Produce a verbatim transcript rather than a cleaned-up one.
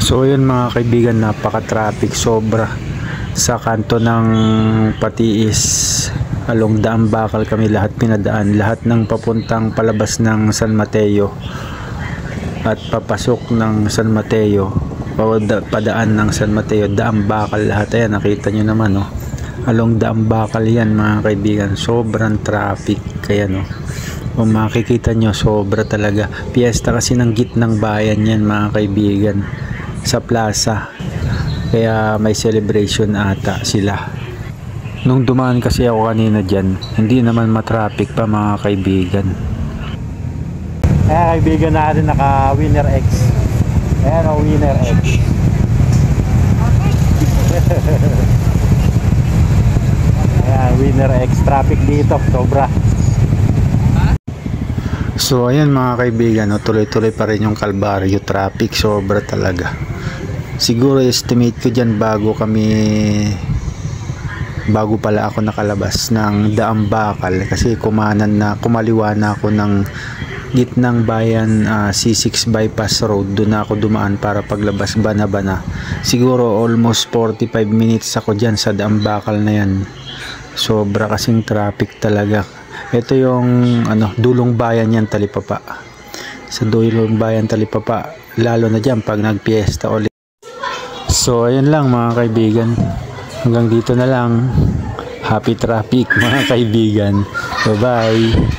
So ayun mga kaibigan, napaka-traffic sobra sa kanto ng Patiis. Along Daang Bakal kami lahat pinadaan, lahat ng papuntang palabas ng San Mateo at papasok ng San Mateo, padaan ng San Mateo, Daang Bakal lahat. Ayan, nakita nyo naman, no? Along Daang Bakal yan mga kaibigan, sobrang traffic. Kaya no, kung makikita nyo, sobra talaga. Piyesta kasi ng gitnang bayan yan mga kaibigan, sa plaza, kaya may celebration ata sila. Nung dumaan kasi ako kanina dyan, hindi naman matraffic pa mga kaibigan. Ayan kaibigan natin, naka Winner X. Ayan o, Winner X. Ayan, Winner X. Traffic dito, sobra. So ayan mga kaibigan, no, tuloy-tuloy pa rin yung Kalbaryo. Traffic sobra talaga. Siguro estimate ko dyan bago kami bago pala ako nakalabas ng Daang Bakal, kasi kumanan na, kumaliwa na ako ng gitnang bayan, uh, C six bypass road. Doon na ako dumaan para paglabas Bana-Bana. Siguro almost forty-five minutes ako dyan sa Daang Bakal na yan. Sobra kasing traffic talaga. Ito yung ano, dulong bayan yan, Talipapa. Sa dulong bayan Talipapa, lalo na dyan pag nagpiesta ulit. So ayun lang mga kaibigan, hanggang dito na lang. Happy traffic mga kaibigan. Bye bye.